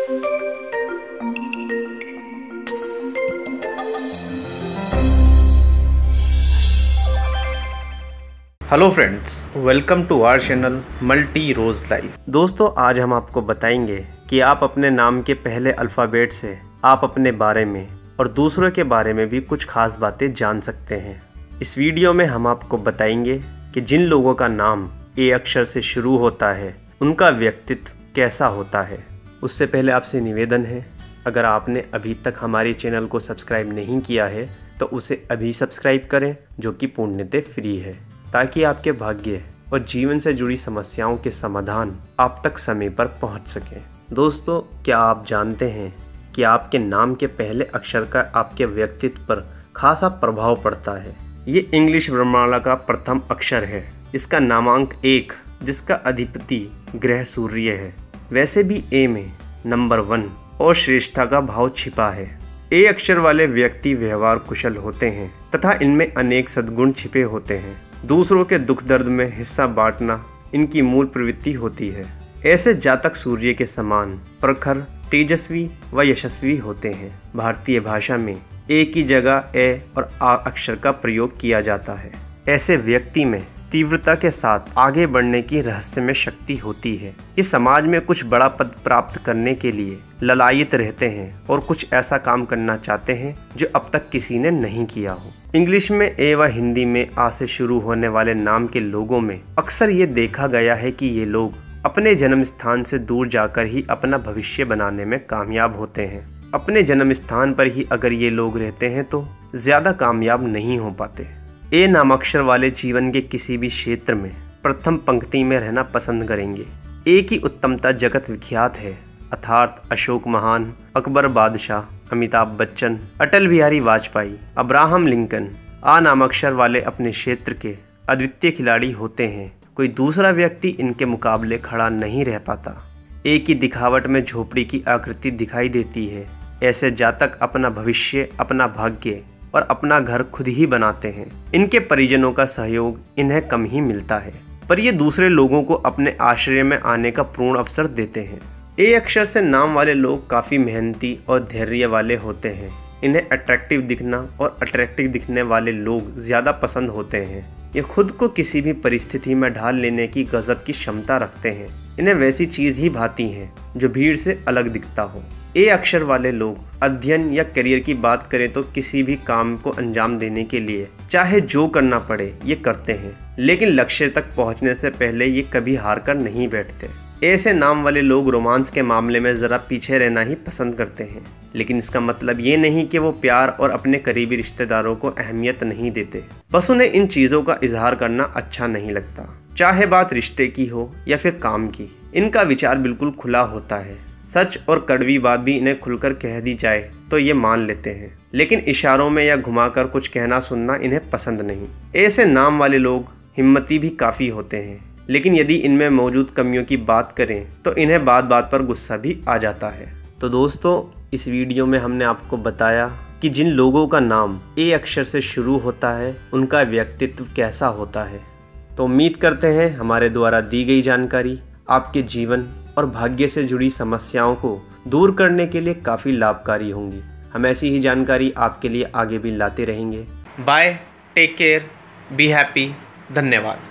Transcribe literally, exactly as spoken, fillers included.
Hello friends, welcome to our channel multi rose life. दोस्तों, आज हम आपको बताएंगे कि आप अपने नाम के पहले अल्फ़ाबेट से आप अपने बारे में और दूसरों के बारे में भी कुछ खास बातें जान सकते हैं। इस वीडियो में हम आपको बताएंगे कि जिन लोगों का नाम ए अक्षर से शुरू होता है उनका व्यक्तित्व कैसा होता है। उससे पहले आपसे निवेदन है, अगर आपने अभी तक हमारे चैनल को सब्सक्राइब नहीं किया है तो उसे अभी सब्सक्राइब करें, जो कि पूर्णतः फ्री है, ताकि आपके भाग्य और जीवन से जुड़ी समस्याओं के समाधान आप तक समय पर पहुंच सकें। दोस्तों, क्या आप जानते हैं कि आपके नाम के पहले अक्षर का आपके व्यक्तित्व पर खासा प्रभाव पड़ता है। ये इंग्लिश वर्णमाला का प्रथम अक्षर है। इसका नामांक एक, जिसका अधिपति ग्रह सूर्य है। वैसे भी ए में नंबर वन और श्रेष्ठता का भाव छिपा है। ए अक्षर वाले व्यक्ति व्यवहार कुशल होते हैं तथा इनमें अनेक सद्गुण छिपे होते हैं। दूसरों के दुख दर्द में हिस्सा बांटना इनकी मूल प्रवृत्ति होती है। ऐसे जातक सूर्य के समान प्रखर, तेजस्वी व यशस्वी होते हैं। भारतीय भाषा में ए की जगह ए और आ अक्षर का प्रयोग किया जाता है। ऐसे व्यक्ति में तीव्रता के साथ आगे बढ़ने की रहस्यमय शक्ति होती है। ये समाज में कुछ बड़ा पद प्राप्त करने के लिए ललायित रहते हैं और कुछ ऐसा काम करना चाहते हैं जो अब तक किसी ने नहीं किया हो। इंग्लिश में ए व हिंदी में आ से शुरू होने वाले नाम के लोगों में अक्सर ये देखा गया है कि ये लोग अपने जन्म स्थान से दूर जाकर ही अपना भविष्य बनाने में कामयाब होते हैं। अपने जन्म स्थान पर ही अगर ये लोग रहते हैं तो ज्यादा कामयाब नहीं हो पाते। ए नामाक्षर वाले जीवन के किसी भी क्षेत्र में प्रथम पंक्ति में रहना पसंद करेंगे। ए की उत्तमता जगत विख्यात है, अर्थात अशोक महान, अकबर बादशाह, अमिताभ बच्चन, अटल बिहारी वाजपेयी, अब्राहम लिंकन आ नामाक्षर वाले अपने क्षेत्र के अद्वितीय खिलाड़ी होते हैं। कोई दूसरा व्यक्ति इनके मुकाबले खड़ा नहीं रह पाता। ए की दिखावट में झोपड़ी की आकृति दिखाई देती है। ऐसे जातक अपना भविष्य, अपना भाग्य और अपना घर खुद ही बनाते हैं। इनके परिजनों का सहयोग इन्हें कम ही मिलता है, पर ये दूसरे लोगों को अपने आश्रय में आने का पूर्ण अवसर देते हैं। ए अक्षर से नाम वाले लोग काफ़ी मेहनती और धैर्य वाले होते हैं। इन्हें अट्रैक्टिव दिखना और अट्रैक्टिव दिखने वाले लोग ज़्यादा पसंद होते हैं। ये खुद को किसी भी परिस्थिति में ढाल लेने की गजब की क्षमता रखते हैं। इन्हें वैसी चीज़ ही भाती है जो भीड़ से अलग दिखता हो। ए अक्षर वाले लोग अध्ययन या करियर की बात करें तो किसी भी काम को अंजाम देने के लिए चाहे जो करना पड़े ये करते हैं, लेकिन लक्ष्य तक पहुंचने से पहले ये कभी हार कर नहीं बैठते। ऐसे नाम वाले लोग रोमांस के मामले में ज़रा पीछे रहना ही पसंद करते हैं, लेकिन इसका मतलब ये नहीं कि वो प्यार और अपने करीबी रिश्तेदारों को अहमियत नहीं देते। बस उन्हें इन चीज़ों का इजहार करना अच्छा नहीं लगता, चाहे बात रिश्ते की हो या फिर काम की। इनका विचार बिल्कुल खुला होता है। सच और कड़वी बात भी इन्हें खुलकर कह दी जाए तो ये मान लेते हैं, लेकिन इशारों में या घुमाकर कुछ कहना सुनना इन्हें पसंद नहीं। ऐसे नाम वाले लोग हिम्मती भी काफ़ी होते हैं, लेकिन यदि इनमें मौजूद कमियों की बात करें तो इन्हें बात बात पर गुस्सा भी आ जाता है। तो दोस्तों, इस वीडियो में हमने आपको बताया कि जिन लोगों का नाम ए अक्षर से शुरू होता है उनका व्यक्तित्व कैसा होता है। तो उम्मीद करते हैं हमारे द्वारा दी गई जानकारी आपके जीवन और भाग्य से जुड़ी समस्याओं को दूर करने के लिए काफ़ी लाभकारी होंगी। हम ऐसी ही जानकारी आपके लिए आगे भी लाते रहेंगे। Bye, take care, be happy, धन्यवाद।